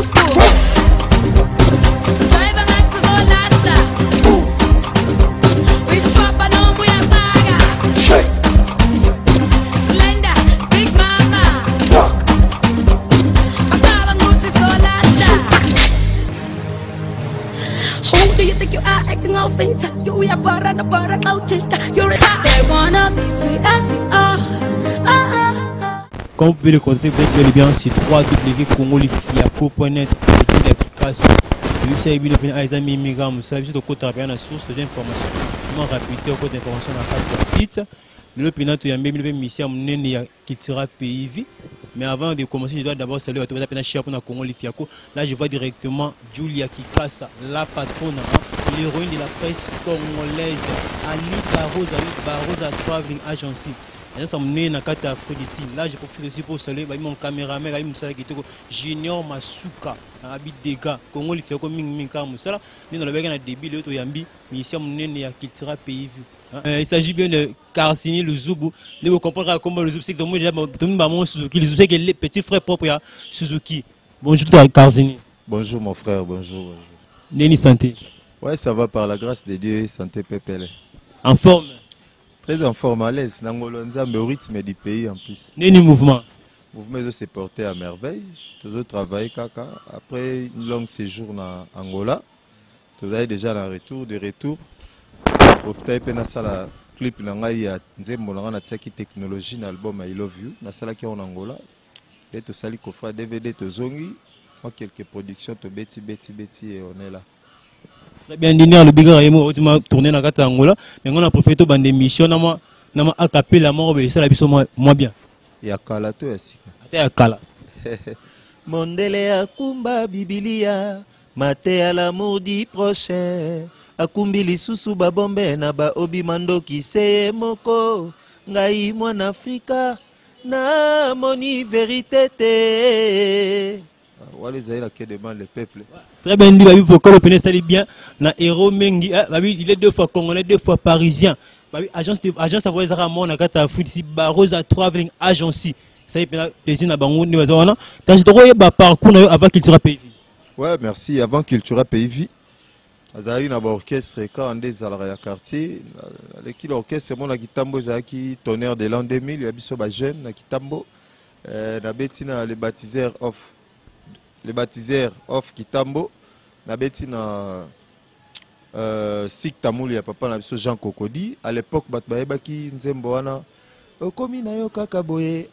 Comme vous pouvez le constater, vous êtes bel et bien sur www.congolifiaco.net. Mais avant de commencer, je dois d'abord saluer Congo Lifiaco. Là, je vois directement Julia Kikasa, la patronne, l'héroïne de la presse congolaise, Anita Barosa Traveling Agency. Là, je profite aussi pour saluer mon caméraman, Junior Masuka, Abid Dega, Congo Lifiaco, Minka Moussala. Nous avons un début de Yambi, mais ici, Cultura Pays Vu. Il s'agit bien de Karsini Luzubu. Vous comprendrez comment le Zubu, c'est que Suzuki, le Suzuki est le petit frère propre à Suzuki. Bonjour Karsini. Bonjour mon frère, bonjour. Neni santé. Ouais, ça va par la grâce de Dieu, santé pépele. En forme. Très en forme, à l'aise. Nangolonza, mais au rythme du pays en plus. Neni mouvement. Mouvement s'est porté à merveille. Tous autres travaillent kaka. Après une longue séjour en Angola, tous avez déjà un retour, de retour. Profitez de la clip nangai ya nzembo nanga na tsaki technologie na album I Love You na sala ki en Angola et to sali ko fa DVD to zongi en quelques productions to beti et on est là. Très bien dîner le bigard yemo ultima tourner na kata Angola mais on a profité bande émission na ma acapella mo be sala biso moi bien. Ya kala to ya sika. Ata ya kala. Mondele ya kumba Biblia mate à l'amour du prochain. Akumbi lisusu babombe na ba obi mandoki seye moko ngai mwana Afrika na moni vérité te. Wale zaïla qui demande le peuple. Très bien dit, il faut que le pénès bien na héros mengi il est 2 fois congolais 2 fois parisien. Agence à voix Ramon na kata foot ici Barosa Traveling Agency. Ça y est plaisir na bango ni bazona. T'as droit ba parcours avant qu'il sera pays. Ouais, merci avant qu'il sera pays. Azali na orchestre quand on des à quartier l'équipe orchestre mon na Kitambo zaki tonnerre de l'an 2000 ya biso ba jeune na Kitambo na betina les baptiseurs of Kitambo na betina Sik Tamouli ya papa na biso Jean Kokodi à l'époque bat bayebaki nzembo wana okomi na yo kaka boye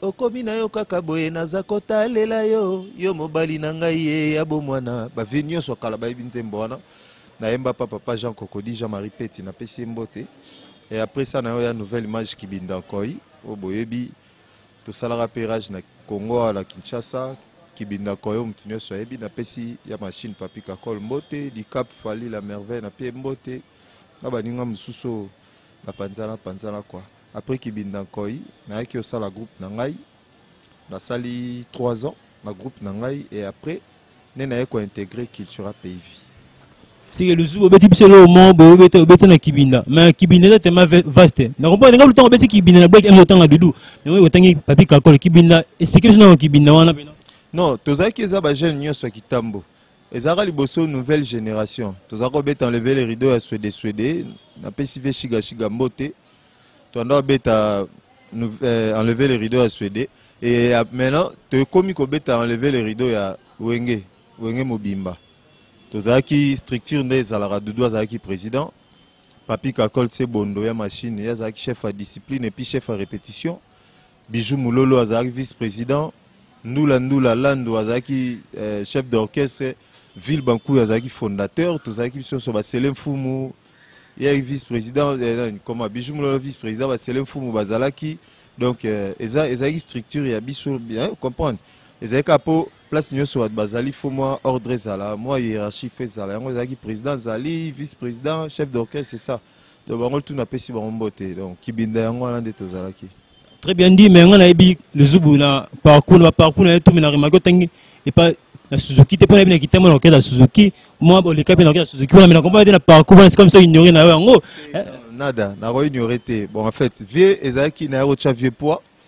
naza kotalela yo mobali na ngai ya bomwana ba venio so kala bayebi nzembo wana Naemba papa Jean Kokodi, Jean-Marie Petit, na pesi mbote. Et après ça, na nouvelle image qui binda koi. Au boyebi, tout ça la repérage na Congo à la Kinshasa, qui binda koi, mtunyo soebi, na pesi ya machine papi kakol mbote, di cap fali la merveille na pie mbote. Na baninga msuso la panzala quoi. Après qui binda koi, na yaki osa la groupe na ngai. Na sali 3 ans, la groupe na ngai. Et après, na yako intégré Cultura Pays. C'est le zoo beti biselo mo beti na kibinda mais kibinda c'est tellement vaste na comprendre ngam le temps beti kibinda na break le temps na dudu mais oui otangi papi kakol kibinda expliquer sur kibinda wana bino non tozaki eza ba jeune nyonso Kitambo ezaka liboso nouvelle génération tozako beta enlever les rideaux à Suède na pesi ve shiga mbote tonda beta enlever les rideaux à Suède et maintenant te komi ko beta enlever les rideaux ya Wenge Mobimba. Tozaki structure des alara Doudou Azaki président, Papi Kakol c'est Bondo ya machine, Yazaki chef à discipline et puis chef à répétition, Bijou Moulolo Azaki vice-président, Ndula Lando Azaki chef d'orchestre, Ville Bankou Azaki fondateur, Tozaki sur Selem Fumu, Yaki vice-président, comment Bijou Moulolo vice-président, Selem Fumu Bazalaki, donc Ezaki structure ya biso bien comprendre, Ezaki apo place sur Bazali, faut moi ordre Zala, moi hiérarchie fait Zala, moi Zaki président Zali, vice-président, chef d'orchestre, c'est ça. Donc on tout n'a pas si bon beauté, donc qui binda on a des Tozalaki. Très bien dit, mais on a dit le Zoubou na parcours na tout mais na rimago tangi et pas la Suzuki, t'es pas bien qui t'aime dans la Suzuki, moi bon les capes dans la Suzuki, on a compris la parcours c'est comme ça ignorer na en gros. Nada, na ignorer. Bon en fait, vieux Ezaki na rocha vieux poids.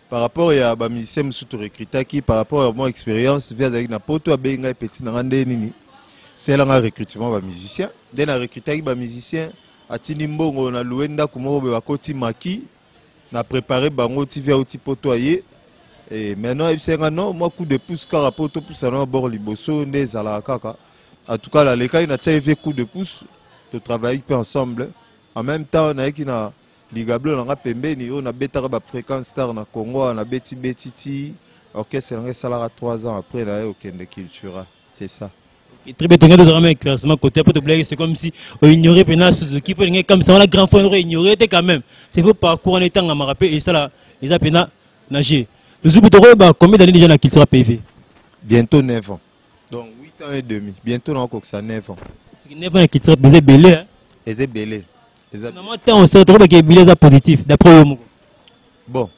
par rapport à ba musicien surtout recruter qui par rapport à mon expérience via avec na poto a benga petit na ngande nini c'est là un recrutement ba musicien dès na recruter ba musicien atini mbongo na luenda kumo be bakoti maki na préparer bango ti via outi poto aye et maintenant il sait non moi coup de pouce car poto pouce na bord liboso nde zala kaka en tout cas la leka ina tcha coup de pouce to travailler ensemble en même temps na qui na ligablo na pembeni on a betara ba fréquence star na Congo on a beti betiti orchestre na salara 3 ans après là au Kende Cultura c'est ça. Très bien, tu as un classement côté pour te blaguer, c'est comme si on ignorait Pena Suzuki, comme ça on a grand frère on aurait ignoré quand même. C'est vos parcours en étant à Marapé et ça là, ils ont Pena nager. Le Zouboutoré, combien d'années déjà qu'il sera PV? Bientôt 9 ans. Donc 8 ans et demi. Bientôt encore que ça 9 ans. 9 ans qu'il sera PV belé. Hein? C'est belé. Normalement, on sait trop que belé est positif d'après vous. Bon.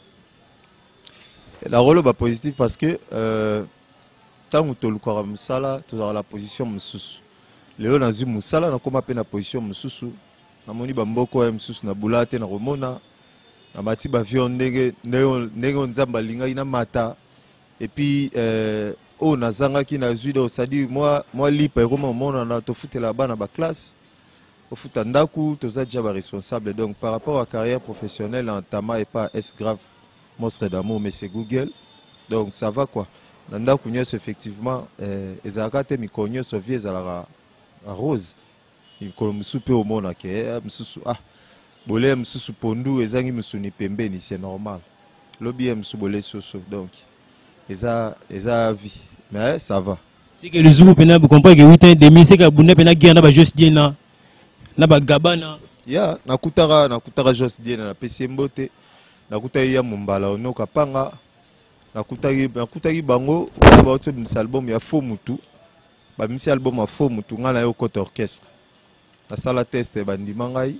La rôle est positif parce que tant que tu as Moussala, tu as la position Moussous. Léo Nazu Moussala, on a la position Moussous. On a Bamboko Moussous, na Boulate, na Romona. Na mati ba vion ndenge nzamba linga ina mata et puis o nazanga ki na zuido ça dit moi lipa comment mona na to futela bana ba classe au futa ndaku to za déjà responsable donc par rapport à carrière professionnelle en tama et pas est grave monstre d'amour mais c'est Google donc ça va quoi ndaku nyos effectivement ezaka te mikonyo so vie ezala rose il kolomsu pe au mona ke msusu bolé msusu pondu ezangi musuni pembeni c'est normal lobby msusu bolé soso donc eza vie mais ça va c'est que le zoom pena vous comprenez que 8 ans et demi c'est que bunda pena guerre na ba juste diena na ba gabana ya nakutara juste diena na pesi mbote nakuta ya mumbala onoka panga nakutaki bango ba oto album ya faux mutu ba misi album ya faux mutu ngana yo côté orchestre na sala test bandima ngai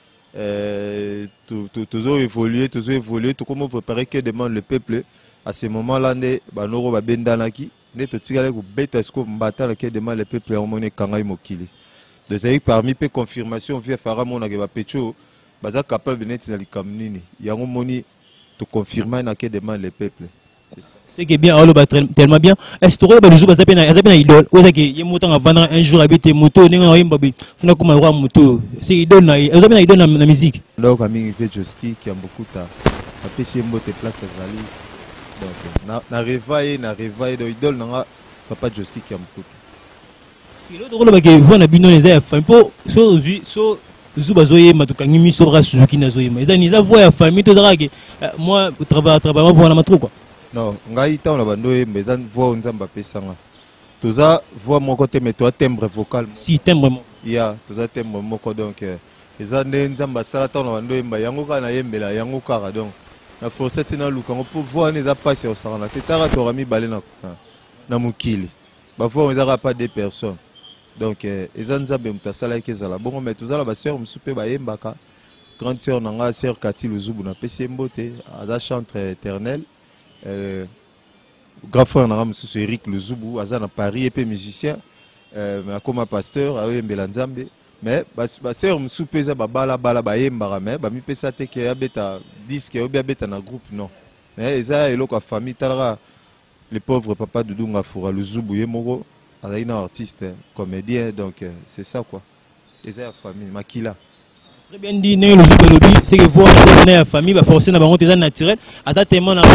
toujours évoluer, tout comment préparer que demande le peuple à ce moment-là, banoro ba bendanaki, ne to tigale ko beta sko mbata que demande le peuple en monnaie kangai mokili. De ça parmi peu confirmation via fara mona ke ba pecho, baza capable de netina likamnini. Yango moni to confirmer na que demande le peuple. C'est ça. C'est que bien alors tellement bien. Est-ce que le jour bazapena idole, ou ça que yemotan vendre un jour habiter moto, nenga yimba bi, funa kuma roi moto. C'est idole na, bazapena idole na musique. Donc ami Vejoski qui a beaucoup ta PC mbote place azali. Donc na revaille de idole na papa Joski qui a beaucoup. Le rôle ba ke vona bino les a fait po so zuba zoye matukangi miso bra Suzuki na zoye. Mais ils a voix famille to zaka moi travail moi voilà ma trop quoi. Non, ngai ta on a bandoye mais an voix nzamba pesanga. Toza voix mon côté mais toi timbre vocal. Si timbre mo. Ya, toza timbre moko donc eza nzamba sala ta on a bandoye mba yango kana yembela yango kara donc na force tena luka pour voix neza passe au sarana. Tetara to rami balé na mukili. Ba voix neza pas deux personnes. Donc eza nzambe mutasala ke zala bongo mais toza la ba sœur musupe ba yembaka. Grande sœur nanga sœur Kati Luzubu na pesi mbote aza chantre éternel. Grand frère Naram Soussou Eric Luzubu, Azan à Paris et puis musicien, comme pasteur, à Mbelanzambe. Mais c'est un soupesa bala yembarame, mi pesa te ke abeta disque ou bien abeta na groupe non. Mais eza eloko a famille talra le pauvre papa de Dunga Foura Luzubu yemoro, azana artiste, comédien donc c'est ça quoi. Eza la famille Makila. Très bien dit, c'est que voir la famille va forcer dans le naturel. À ta témoin, là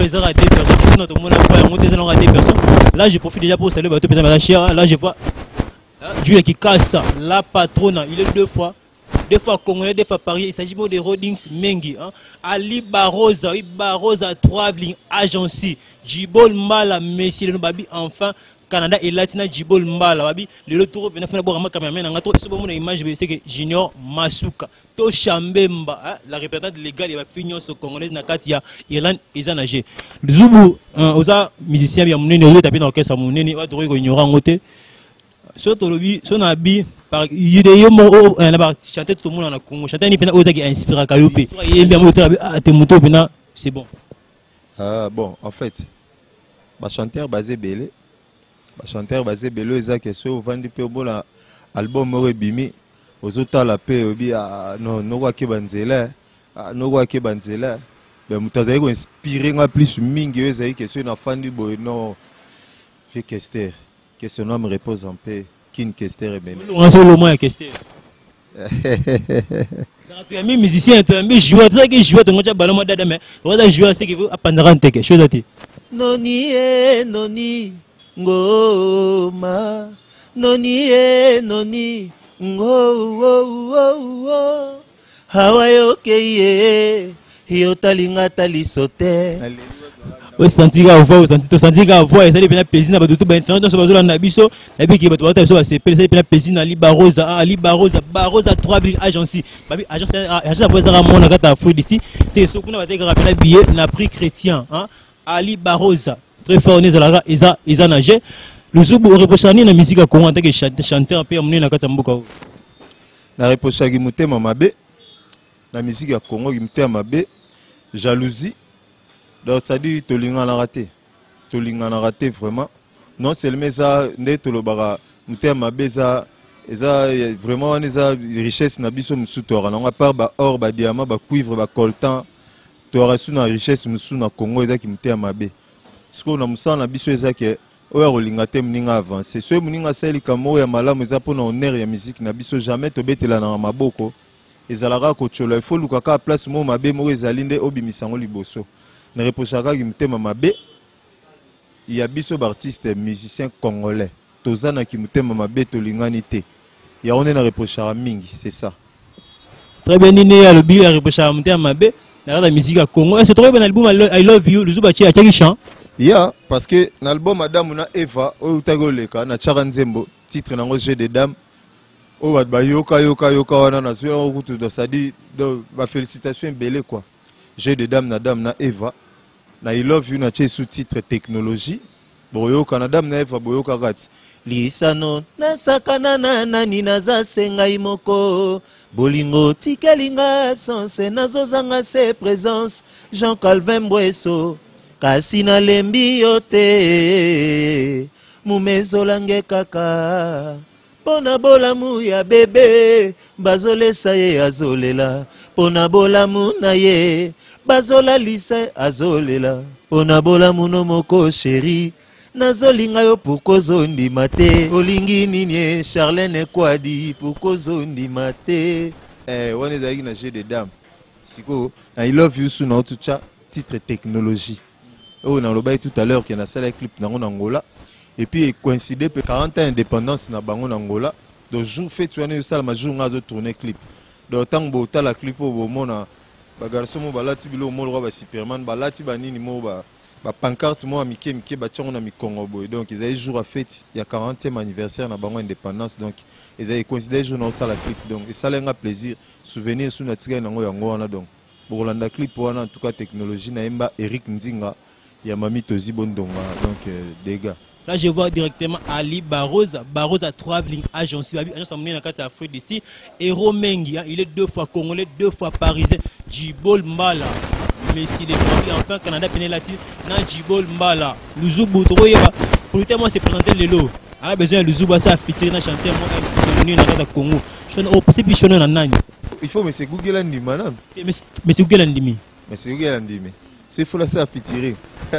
je profite déjà pour saluer la chère. Là je vois Julia qui casse la patronne. Il est deux fois congolais, deux fois Paris. Il s'agit de Rodings Mengi. Ali Barroza, Traveling Agency, Jibol Mala, Messi, le Babi, enfin. Canada et Latina Djibol Mbala babi le retour vient faire boire ma caméraman en c'est bon image c'est que Junior Masuka to Chambemba la représentante légale il va finir ce congolais na katia Irlande ezanage Zubu oza musicien bien munene o taper dans orchestre munene va trouver ko ignorant ngote surtout lobi son abi par idée mo na ba chanter tout le monde na Congo chanter ni pena o qui inspire Kayope yembi moto te moto pena c'est bon. Bon en fait ba chanteur basé belé chanteur basé belo ezake so vandi pe bola album mo bimi ozota la pe obi no kwa ke banzela ben mutazali ko inspirer nga plus mingi ezali question na fandi boy non fait Kester que son nom repose en paix kin Kester ben on a le moins Kester tu as mis musicien tu as mis joueur tu sais que joueur tu as ballon dada mais on a joueur c'est qui veut apprendre à quelque chose à ti noni noni ngoma noni noni ngo hawayoke yo talinga talisote o sentir voix o sentir voix ça dépend plaisir na bato tout ba internet so bazola na biso na biki bato bata so ba sepele ça dépend plaisir na Ali Baroza 3 agence babi agence pour ça mona kata Afrique d'ici c'est ce qu'on va te rappeler billet na prix chrétien hein Ali Baroza très fort né za isa nager le zubu reprochani na musique à Congo en tant que chanteur pe amné na kata mboka na reprochaki mutema mabe la musique à Congo qui me mabe jalousie donc ça dit tolinga na raté vraiment non seulement ça ndé tolobara me mabe ça vraiment les richesse na biso musutora na part ba or ba diamant ba cuivre ba coltan to reçu na richesse musu na Congo eza qui me mabe ce qu'on a musa na biso eza que oya rolinga te mninga avancer so mninga sali kamo ya malamu eza pona honneur ya musique na biso jamais to betela na maboko ezalaka kochola il faut lukaka place mo mabe mo ezali nde obimisango liboso na reprochaka ki mutema mabe ya biso artiste musicien congolais tozana ki mutema mabe tolingani te ya on na reprochaka mingi c'est ça très bien nini ya lobi ya reprochaka mutema mabe na la musique à Congo c'est trop bon album I Love You le zuba chi achaki chant ya parce que na album madame na Eva o utagoleka na chara nzembo titre nango Jeu de dames oh bah yoka wana na suya okutu do sadi do ba félicitations belé quoi Jeu de dames na Eva na I Love You na che sous-titre technologie boyoka na dame na Eva boyoka kati lisano nasakana na nani nazasenga imoko bolingo tikelinga absence nazozanga se présence Jean Calvin Mbweso kasi nalembi yo te mumezolange kaka pona bolamu ya bebe bazolesa ye azolela pona bolamu na ye bazolalisa azolela pona bolamu no moko chéri nazolinga yo pourkozondima te olingi nini Charlene Kwadi pourkozondima te wana ezalaki na Jeu de dames siko na I Love You sous na otucha titre technologie oh na lobai tout à l'heure que na sala clip nango na Angola et puis coïncider pe 40 ans indépendance na bango na Angola donc jour fait tu as ça ma jour ngazo tourner clip donc tant bo ta la clip au mona ba garçon mo balati bilo mo roi ba Superman balati ba nini mo ba pancarte mo amike ba tchongo na mikongo boy donc ils avaient jour à fête il y a 40e anniversaire na bango indépendance donc ils avaient considéré jour na ça la clip donc et ça lenga plaisir souvenir sous na tika nango yango wana donc pour landa clip wana en tout cas technologie na emba Eric Nzinga ya mami Tozi Bondonga donc des gars. Là je vois directement Ali Baroza 3 agence agence amené na kata Afrique d'ici Héros Mengi il est 2 fois congolais 2 fois parisien Djibol Mbala Messi les grands enfin Canada Penelati na Djibol Mbala Luzubu Troyeba pour lui moi c'est présenter le lot a besoin Luzubu ça featurer na chanter moi na kata Congo je suis au possible je na nani il faut mais c'est Google Andima non mais c'est Google Andimi mais c'est Google Andimi c'est faut la ça featurer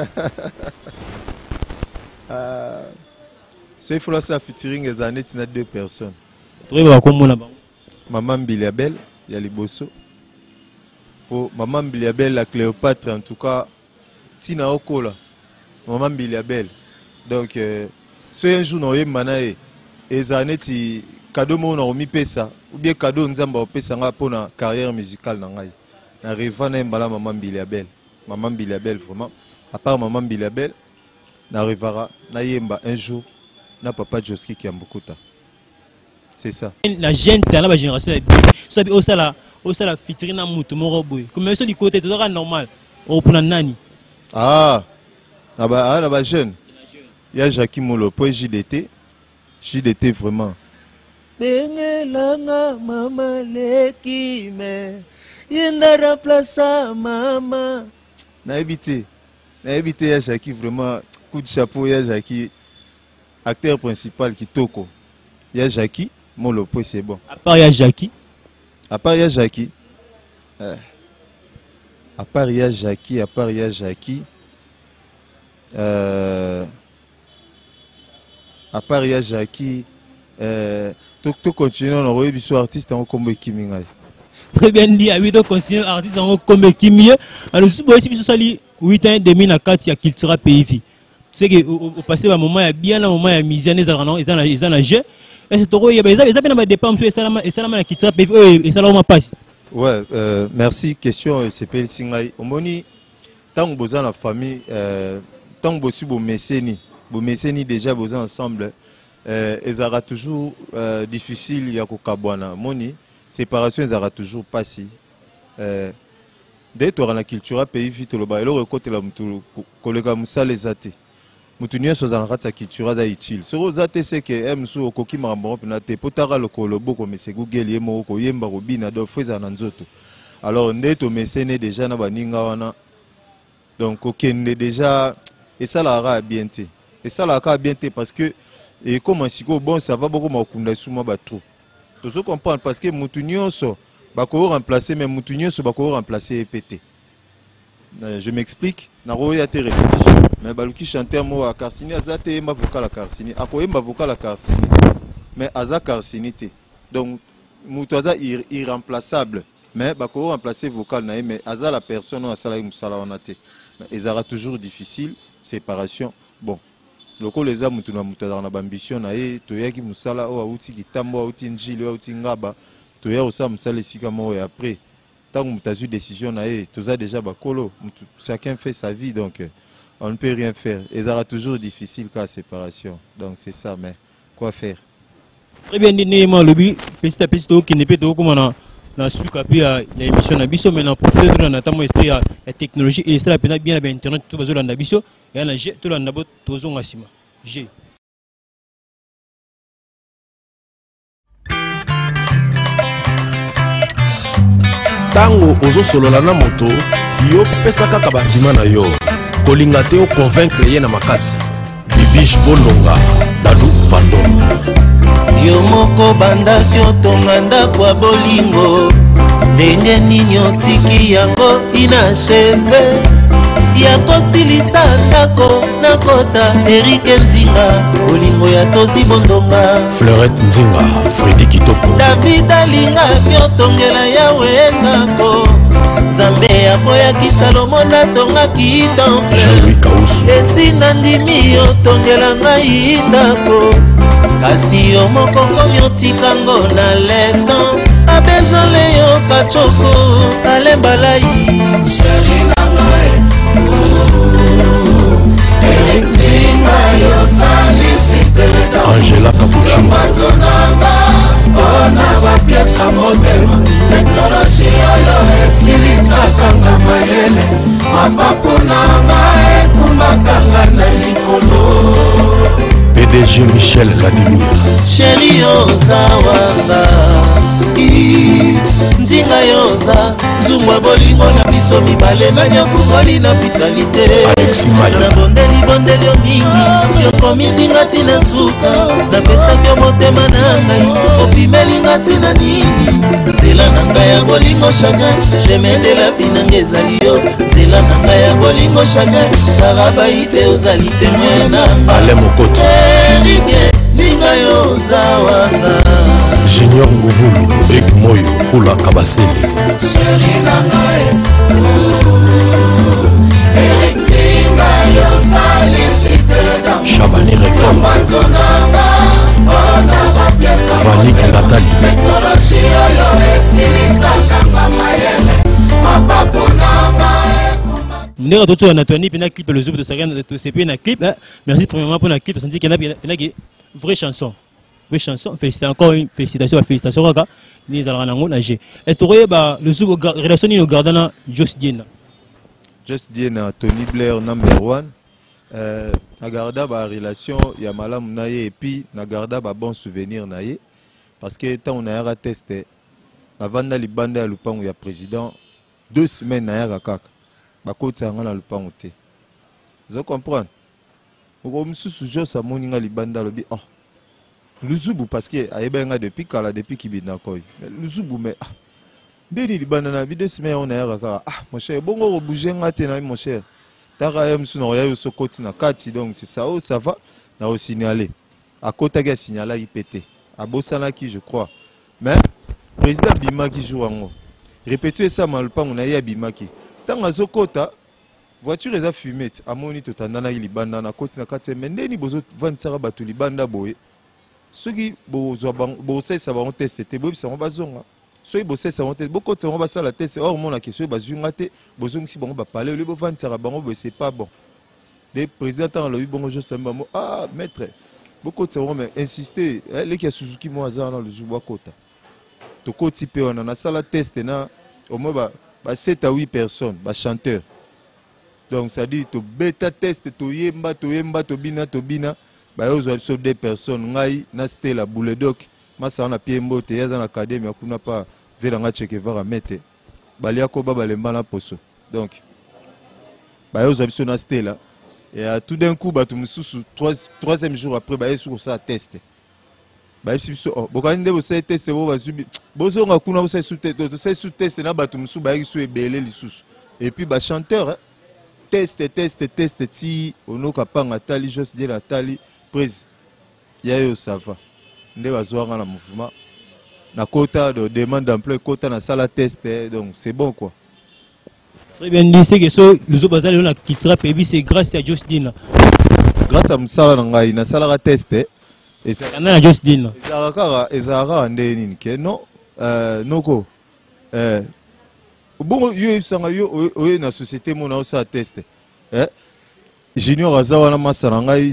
c'est faut la ça featuring les années tina 2 personnes très bien comme na maman Biliabel ya liboso pour maman Biliabel la Cléopâtre en tout cas tina okola maman Biliabel donc ce un jour no yemanae les années ti cadeau mo na omi pesa ou bien cadeau nzamba opesa nga pona carrière musicale na ngai na revana mbala maman Biliabel vraiment à part maman Biliabel na revara na yemba un jour na papa Joski qui ambukuta c'est ça la jeune talent la génération ça bi osala featuring na mutu moko boy comme ça du côté tout normal au pona nani na ba jeune ya Jackie Molo po JDT vraiment bengelanga mama leki me yenda remplaça mama na éviter ya Jackie vraiment coup de chapeau ya Jackie acteur principal Kitoko ya Jackie Molo po c'est bon à part ya Jackie à part il y a Jackie, tout continuer on aurait besoin artiste en combo Kiminga. Très bien dit, à 8 ans continuer artiste en combo Kiminga. Alors si vous aussi sali 8 ans demi na 4 ya culture pays. Tu sais que au passé un moment il y a bien un moment il y a misé ils en a jeu. Et c'est trop il y a bien dépenses et ça la culture pays et ça la passe. Ouais, merci. Question, c'est Pel Singai. Omoni, tant que vous avez la famille, tant que vous mécénie déjà vous ensemble, ils sera toujours difficile. Il y a Kokabwana. Moni, séparation, ils sera toujours passé. Dès que la culture pays vite le bas, alors côté la mutu, collègue Moussa les athées. Mutunye so zanrat sa culture za utile. So zate c'est que emsu okoki marambo na te potara le kolobo comme c'est Google yemo ko yemba robina do feza na nzoto. Alors ndeto mesene déjà na baninga wana. Donc okende déjà et ça la ra bien té. Et ça la ka bien té parce que et comme siko bon ça va beaucoup makunda suma bato. Tu se comprendre parce que mutunyo so bako remplacer mais mutunyo so bako remplacer EPT. Je m'explique. Naroya a été répétition. Mais Baluki chantait un mot à Karsini. Azate yemba vocal à Karsini. Ako yemba vocal à Karsini. Mais Aza Karsini te. Donc, Moutaza irremplaçable. Mais Bako remplacer vocal naï. Mais Aza la personne à Salah Moussala en a te. Ils aura toujours difficile. Séparation. Bon. Loko les âmes Moutuna Moutaza en a ambition naï. Toyaki Moussala ou Aouti Kitambo, Aouti Njili, Aouti Ngaba. Toya Osa Moussala Sikamo et après. Tant que tu as eu décision, tout ça déjà bakolo, chacun fait sa vie, donc on ne peut rien faire. Et ça sera toujours difficile qu'à la séparation. Donc c'est ça, mais quoi faire? Très bien, Nénéma, le but, petit à petit, qui n'est pas comme on a su caper l'émission Nabiso, mais on a profité de notamment la technologie et ça la bien avec Internet, tout le monde Nabiso, et on a G, tout le monde tout le monde G. Tango ozo solola na moto yo pesa kaka bardima na yo kolinga te o convaincre ye na makasi Bibiche Bolonga Dadou Vandom yo moko bandaki otonga ndako ya bolingo ndenge nini otiki yango inacheve ya kosilisa ndako nakota Erike Nzinga bolingo ya tosi bondonga Fleurette Nzinga Fredi Kitoko David alingaki otongela yawe ndako Nzambe akoyaki Salomo natongaki temple Jean-Louis Kausu esina ndimi otongela ngai ndako kasi yo moko komi otikango na leton abejole yo kachoko alembalai sheri na ngai Angela Capuchino ona bapiesa motema teknoloji oyo esilisakanga mayele mapapu nanga ekumbakanga na likolo PDG Michel Ladiluya sheri ozawanga nzinga yoza nzungwa bolingo na biso mibale na nyafungoli na vitalite na bondeli yo mingi yokomisinga tina suka napesaki yo motema na ngai opimelinga tina nini nzela na ngai ya bolingo chacun chemin de la vie nanga ezali yo nzela na ngai ya bolingo chacun sarabai te ozali temoin nanga Ale Mokoto Erike nzinga yozawanga Junior Nguvulu Big Moyo Kula Kabasele Sheri nangae Erikinga yo salicite dam Chabani Record Vanik Nathalie Teknoloji yo esilisakanga mayele mapapu nangae Ndera toto na Tony pena clip le zoub de Sagan de CP na clip. Merci premièrement pour la clip, parce qu'il y a une vraie chanson. Vraie chanson, félicitations encore une félicitation Raka. Ni Zalranango na G. Et tu vois le zoub relation ni au gardana Just Diena. Just Diena Tony Blair number 1. Nagarda ba relation ya malamu na ye et puis nagarda ba bon souvenir na ye parce que tant on a ra testé la vanda libanda ya lupango ya président 2 semaines na ya kaka. Bakota nga na lupango te. Vous comprenez? Oko mususu jo sa moninga libanda lobi oh. Luzubu parce que ayeba nga depuis kala depuis kibina koy. Luzubu mais ndeni libanda na bi 2 semaines on a kaka ah mon cher bongo bouger ngate na mon cher taka yem suna ya yo sokoti na kati donc c'est ça oh ça va na au signaler à côté ga signaler IPT à bosana qui je crois mais président Bimaki joue en répéter ça malpang na ya Bimaki tanga zokota voiture eza fumée amoni to tandana libanda na koti na kati mais ndeni bozo vantsara batu libanda boye soki bozo bo sesa ba on tester bo bisa on bazonga soki bo sesa on tester boko tsa on ba sala tester or mon la question bazunga te bozongi si bango ba parler le bo vantsara bango bo c'est pas bon des présidents le bongo jo samba mo ah maître boko tsa on mais insister le ki Suzuki mo azana dans le jour kota to koti pe on a sala test na au moins ba 7 à 8 personnes ba chanteur. Donc ça dit to bêta test to yemba to bina ba yo zo 2 personnes ngai na Stella Bouledoc masa na pied mbote yaza na académie akuna pa vela nga Che Guevara mete balia ko baba lemba na poso donc ba yo zo na Stella et tout d'un coup ba to mususu 3e jour après ba yesu ko ça test ba yesu so bokani nde bo ça test bo ba zubi bozo nga kuna bo ça sous test na ba to musu ba yesu ebele lisusu et puis ba chanteur test ti ono kapanga tali jos de la tali prise yayo ça va nde bazwanga na mouvement na quota de demande d'emploi quota na sala test donc c'est bon quoi. Très bien dit c'est que so les autres bazali on qui sera prévu c'est grâce à Josdin grâce à msala ngai na sala test et ça na Josdin ezara nde nini ke non noko bon yo sanga yo na société mona ça test junior azawana masana ngai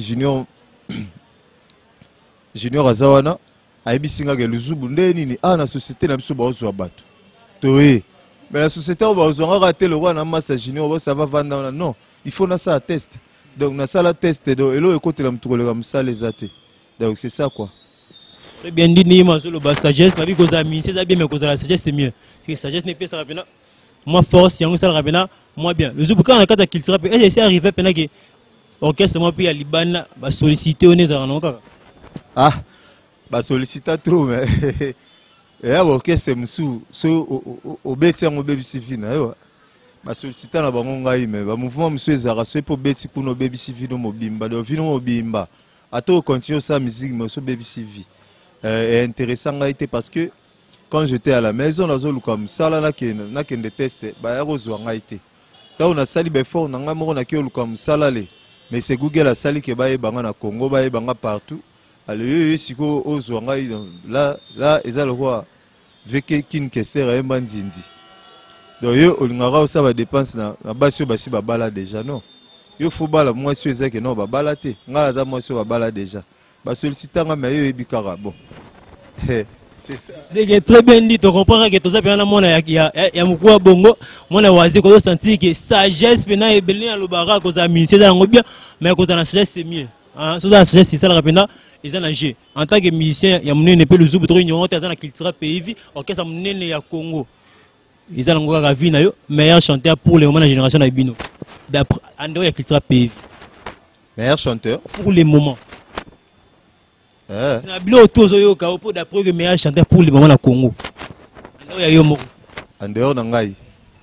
junior azawana aibisinga ke luzubu nde nini na société na biso ba zo bato toé mais la société ba zo ngaka le roi na masa junior ça va vendre non il faut na ça test donc na ça la test do elo ekote la mtukole comme ça les athées donc c'est ça quoi. Très bien dit ni ma solo ba sagesse na bi ko za mi c'est bien mais ko la sagesse c'est mieux parce que sagesse n'est pas ça rapidement moi force yango ça rapidement moi bien le zubu quand on a kata culture et c'est arrivé pendant que orchestre moi puis à Libana ba solliciter on est à non ba solliciter trop mais et orchestre musu so obeti yango baby cv na yo ba solliciter na bango ngai mais ba mouvement musu ezara so pour beti kuno baby cv no mobimba do vino mobimba ato continuer sa musique mais so baby cv est intéressant été parce que quand j'étais à la maison dans le comme ça là na ken test ba ya rozwa ngaité ta on a sali be fort na ngamo na ke comme ça là mais c'est Google a sali ke ba e banga na Congo ba e banga partout allez siko ozwa ngai là eza le roi veke kin kesera e manzinzi donc yo olingara ça va dépense na basio basi ba bala déjà non yo faut bala moi si eza ke non ba bala te ngala za moi si ba bala déjà ba solliciter nga mais yo ebikara bon c'est très bien dit, tu comprends que tout ça bien mon ya mukwa bongo mon wazi ko sentir que sagesse pena e belin lo bara ko za mi c'est ça bien mais ko na sagesse c'est mieux hein so ça sagesse c'est ça rapidement ils en jeu en tant que musicien ya munene pe le zubu trop ignorant dans la culture pays orchestre munene ya Congo ils en ngwa ka vie na yo meilleur chanteur pour le moment la génération na bino d'après ando ya culture pays meilleur chanteur pour le moment. C'est un bilo autour yo ka pour d'après le meilleur chanteur pour le moment na Congo. Ando ya yo moko. En dehors na ngai.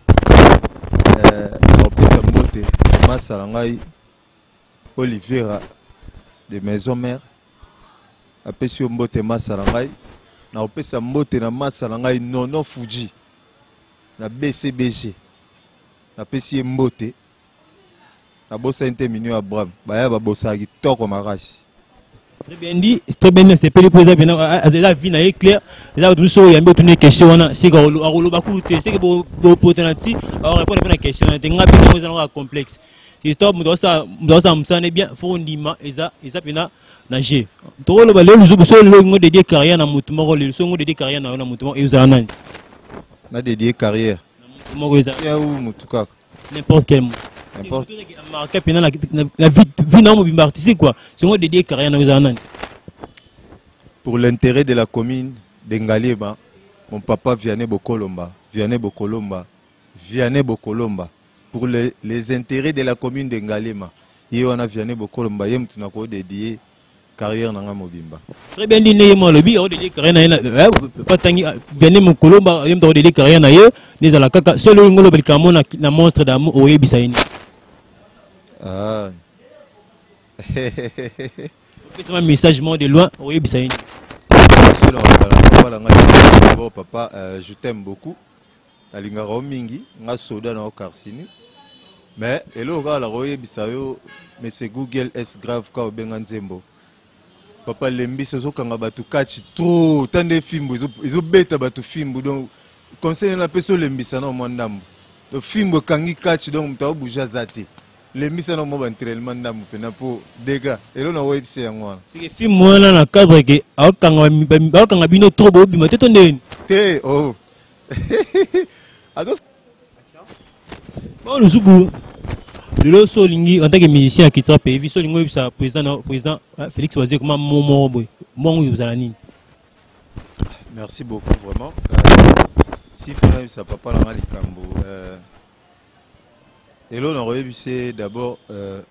Opesa mbote masala ngai Oliviera de Maison Mère. Apesi mbote masala ngai. Na opesa mbote na masala ngai Nono Fuji. Na BCBG. Na pesi mbote. Na bossa interminio Abraham. Baya ba bossa ki toko makasi. Très bien dit, très bien c'est pas le président la vie na clair là tout so yambe tout une question na c'est que olo bakute c'est que bo potenati alors répondre à la question na tenga bien aux endroits complexes histoire mu dosa msane bien faut ndima eza pena nager to lo ba le luzu so lo ngo dédier carrière na mutu moko le so ngo dédier carrière na mutu moko eza nani na dédier carrière na moko eza ya ou mutu kaka n'importe quel mot n'importe marqué pena la vie na mo bimba artiste quoi so ngo dédier carrière na eza nani. Pour l'intérêt de la commune d'Engaliema, mon papa Vianney Bokolomba. Pour les intérêts de la commune d'Engaliema, il y a Vianney Bokolomba, il y a dédié carrière nanga mobimba. Très bien dit né mo lobi o de carrière na pas tangi vienne mon kolomba yem to de carrière na ye des ala kaka solo ngolo bel kamona na monstre d'amour o yebisa ini. Ah. C'est un message de loin o yebisa ini. Papa, je t'aime beaucoup. Alingaro mingi, nga soda na Okarsini. Mais elo ga la roye bisayo, mais c'est Google S grave ka obenga nzembo. Papa lembi sozo kanga batu catch trop, tant de films ils beta batu film donc conseil na peso lembi sana mwandambo. Le film kangi catch donc mta obuja zate. Lembi sana mo entraînement ndambo pena po dégâts. Elo na website yango. C'est que film mwana na cadre que akanga bino trop bo bima teto ndeni. Te oh. Bon, Zoubou, le Solingi, en tant que musicien qui trappe, il Solingo, président Félix Oisé, comment merci beaucoup, vraiment. Si ça papa la mali cambo. Et là, on a c'est d'abord,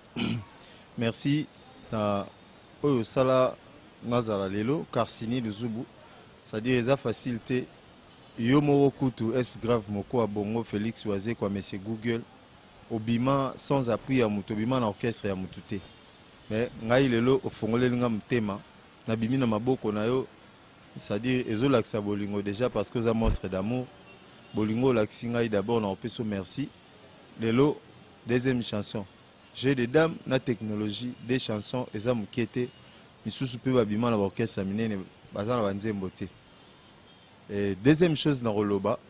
merci à Sala Nazara Lelo, Karsini de Zoubou, c'est-à-dire les facilités. Yo moro kutu est grave moko abongo Félix Oisé kwa monsieur Google obima sans appui ya mutu obima na orchestre ya mutute mais ngai lelo ofongole nga mutema na bimi na maboko na yo c'est-à-dire ezolakisa bolingo déjà parce que za monstre d'amour bolingo laksi ngai d'abord na opeso merci lelo deuxième chanson j'ai des dames na technologie des chansons eza mukete misusu pe babima na orchestre minene bazana banzembo te. Et deuxième chose dans Roloba,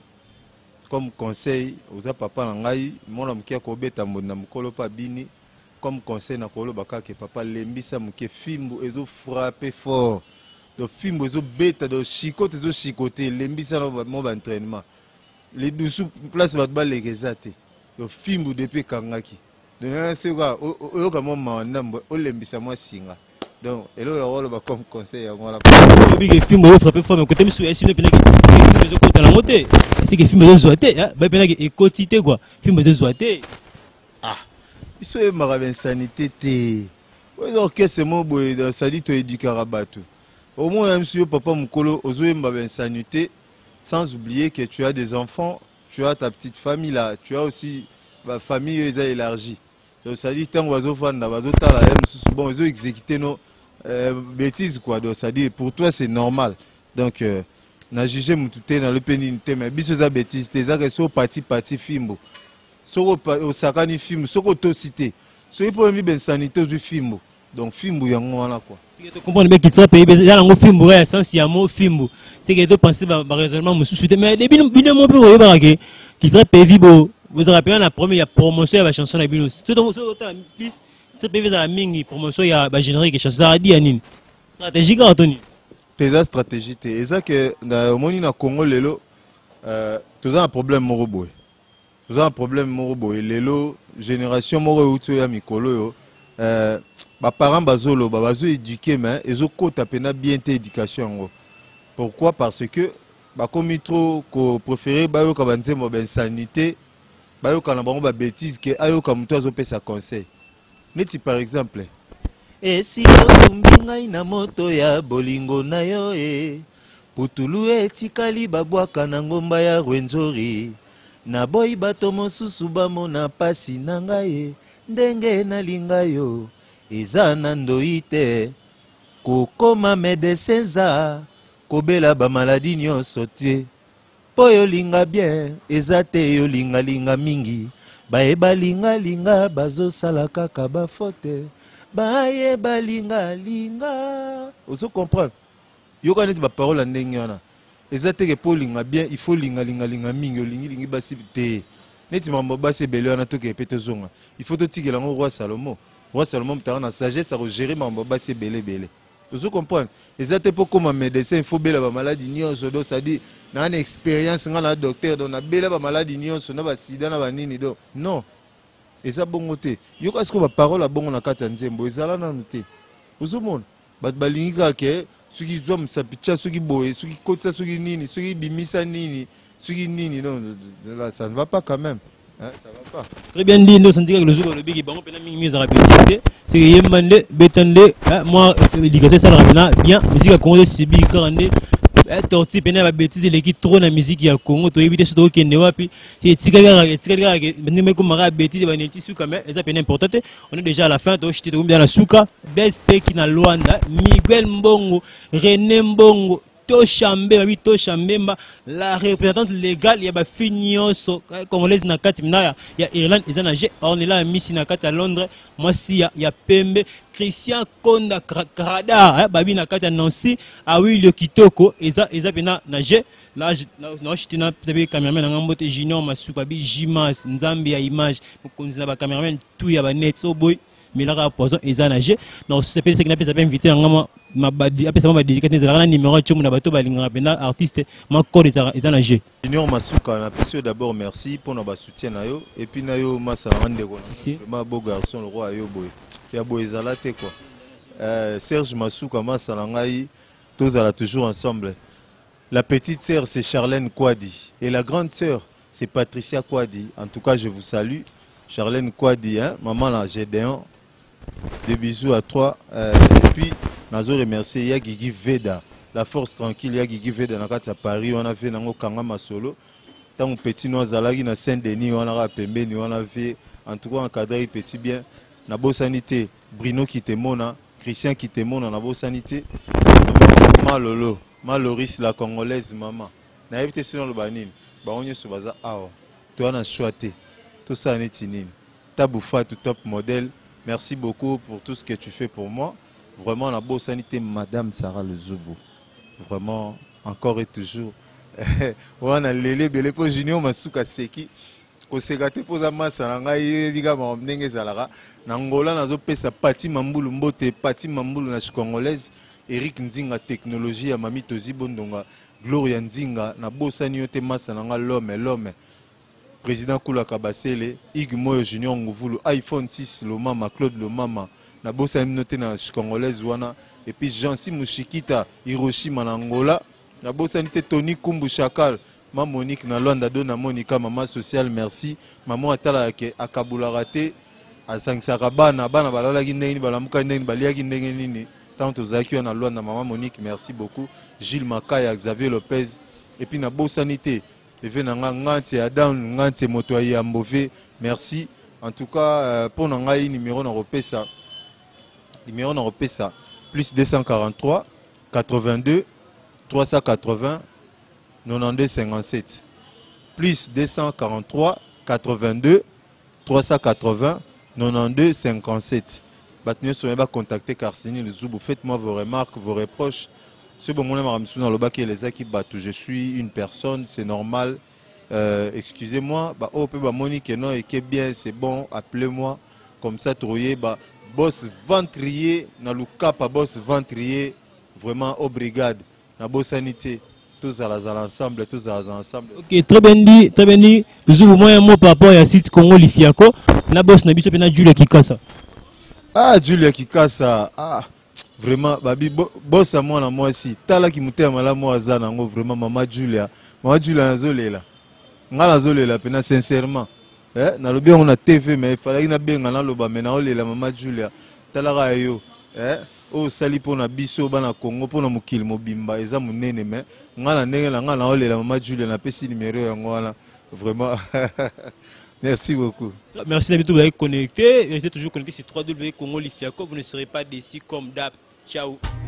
comme conseil, aux papa nangai, mon homme qui a kobeta mon mukolo pa bini, comme conseil na Roloba que papa lembisa muke film ezo frappé fort, de film ezo beta de chicote ezo chicoté, lembisa na mon entraînement. Les dessous place va ba les rezate, de film depuis kangaki. De nana se quoi, o ka mo mandambo, o lembisa moi singa. Donc, et là, on va comme conseil à moi. Le film est frappé fort, mais côté monsieur, est-ce que le côté la montée, est-ce que le film est zoité, ben ben est quotité quoi, film est zoité. Ah, il soit marre insanité té. Ouais, donc qu'est-ce que mon boy, ça dit tu éduques à Rabatou. Au moins, monsieur papa Mukolo, aux yeux marre insanité, sans oublier que tu as des enfants, tu as ta petite famille là, tu as aussi ma famille élargie. Donc ça dit tant oiseau fan là, oiseau tala, bon ils ont exécuté nos bêtises quoi. Donc ça dit pour toi c'est normal. Donc na jugé mututé dans le pénité mais biso za bêtises, tes ça que so parti filmo. So au sakani film, so ko to cité. So il peut même ben sanité du film. Donc film yango wana quoi. C'est que tu comprends bien qu'il trappe pays dans un film ouais essentiellement film. C'est que tu penses ba raisonnement me sous mais depuis mon peu ouais ba que qu'il trappe pays beau. Vous vous rappelez la première promotion de la chanson de Binos. Tout le plus, tu peux faire la mingi promotion de la générique chanson à Dianine. Stratégique à Anthony. Tes stratégie, c'est ça que au monde na Congo lelo, tu as un problème moroboy. Tu as un problème moroboy. Lelo génération moro utu ya mikolo yo. Ba parents bazolo, bazo éduquer mais ezo kota pena bien te éducation. Pourquoi? Parce que ba comme trop ko préférer ba yo ka banze mo ben sanité. Bayoka na bango ba bêtise que ayoka muto azopesa conseil. Neti par exemple esi otumbi ngai na moto ya bolingo na yo putulu etikali babwaka na ngomba ya Rwenzori na boyi bato mosusu bamona pasi na ngai ndenge nalinga yo eza na ndoi te kokoma médecin za kobela bamaladi nyonso te. Po yo linga bien, ezate yo linga linga mingi. Baeba linga linga, bazo sala kaka ba fote. Baeba linga linga. Oso comprendre. Yo kaneti ba parole ndenge wana. Ezate ke po linga bien, il faut linga linga linga mingi, yo lingi lingi basi te. Neti mambo basi bele wana to ke pete zonga. Il faut to tikela ngo roi Salomon. Roi Salomon mta na sagesse à gérer mambo basi bele bele. Vous comprenez? Exactement pour comme un médecin, il faut bien la maladie nyonso donc ça dit na une expérience ngana docteur donc na bela ba maladie nyonso na ba sida na ba nini donc non. Et ça bon côté. Yo est-ce que ba parole a bon na kata nzembo ezala na nté. Vous monde ba balinga ke suki zom sa picha suki boye suki kotsa suki nini suki bimisa nini suki nini non là ça ne va pas quand même. Hein, ça va pas. Très bien dit, nous sentir que le jour où le big bango pena mingi za répéter, c'est que yemande betande moi ligaté ça rapena bien musique à Congo sibi karande torti pena ba bêtise l'équipe trop na musique ya Congo to éviter surtout que ne wapi c'est tika mais comme mara bêtise ba neti suka mais ça pena important on est déjà à la fin to chiti to bien la suka BSP qui na Luanda Miguel Mbongo René Mbongo To Chambemba, la représentante légale, il y a Finioso, congolaise na kati mna ya Irlande, ils ont agi, on est là à Missi na kati à Londres, moi si il y a Pembe, Christian Konda Karada, Babi na kati à Nancy, ah oui le Kitoko, ils ont pena nagé, là je suis na peut-être caméraman na ngambote Junior Masuka bi Jimas, Nzambi à image, konzina ba caméraman tout ya ba net so boy. Mais là, poison ils ont nagé. Donc, c'est peut-être que nous avons invité ma badi, après ça, ma dédicace, nous avons un numéro de mon bateau, artiste, ma code, ils ont nagé. Junior Masuka, d'abord merci pour notre soutien. Et puis, nous avons un beau garçon, le roi Ayoboy. Il y a beau ezalate quoi. Serge Masuka, Massalangaï, tous allons toujours ensemble. La petite sœur, c'est Charlène Kouadi. Et la grande sœur, c'est Patricia Kouadi. En tout cas, je vous salue. Charlène Kouadi, hein? Maman là, Gédéon. Des bisous à toi. Et puis, nous avons remercié Yagigi Veda. La force tranquille, Yagigi Veda, à Paris, on a fait un Kangama solo. Tant petit nous allons na Saint-Denis, on a Pembeni, on a fait en tout cas encadré petit bien. Na beau sanité, Bruno qui te mona, Christian qui te mona, na beau sanité. Malolo, Maloris la congolaise maman. Na évité sur le banin. Ba on y se baza awa. Toi na choité. Tout ça n'est inine. Taboufa tout top modèle. Merci beaucoup pour tout ce que tu fais pour moi. Vraiment, la beau sanité, Madame Sarah Lezoubou. Vraiment, encore et toujours. On a l'élé, belé pour Junior Masuka Seki. Ko se gâté pour sa masse, nangai diga ma omnenge zalara. Nangola nazo pesa Pati Mambulu Mbote, Pati Mambulu na congolaise. Eric Nzinga technologie ya Mami Tozi Bondonga. Gloria Nzinga na beau sanité massa nanga l'homme. Président Koula Kabasele, Ig Moyo Junior Ngouvulu, iPhone 6, le mama, Claude le mama, na bossa noté na congolaise wana, et puis Jansi Mouchikita, Hiroshima na Angola, na bossa nité Tony Kumbu Chakal, ma Monique na Luanda Dona Monica, maman sociale, merci, maman Atala ke Akabula raté, à Sangsarabana, bana balala gineni, balamuka neni, balia gineni, tant aux accueils na Luanda, maman Monique, merci beaucoup, Gilles Makaya, Xavier Lopez, et puis na bossa nité. Merci. En tout cas, pour nous, numéro on repère ça. Numéro on repère ça. Plus 243 82 380 92 57. Plus 243 82 380 92 57. Battenez sur les contacter Carsini le Zoubou. Faites-moi vos remarques, vos reproches. Ce bon moment, je suis une personne, c'est normal. Excusez-moi, Monique non et que bien, c'est bon, appelez-moi. Comme ça, trouillez, boss ventrier, na l'ukapa boss ventrier, vraiment aux brigades, na boss sanité, tous à l'ensemble, tous à l'ensemble. Ok, très bien dit, très bien dit. Je vous montre un mot par rapport à site Congo Lifiako. Na boss na biso pena Julia Kikasa. Ah, Julia Kikasa, ah. Vraiment, babi, boss à moi, aussi. Tala qui moutait à ma moi, vraiment, maman Julia Nazolela. Nga Nazolela, pena sincèrement. Na lobi on a TV, mais il fallait que bien na loba, mais na olela maman Julia. Tala rayo, oh sali pour na biso, bana Congo, pour na mukil mobimba, eza munene, mais nga na olela maman Julia, na pesi numéro ya ngwana. Vraiment. Merci beaucoup. Merci d'habitude, vous avez connecté. Restez toujours connecté sur 3W Congo Lifiako. Vous ne serez pas déçus comme d'hab. Ciao.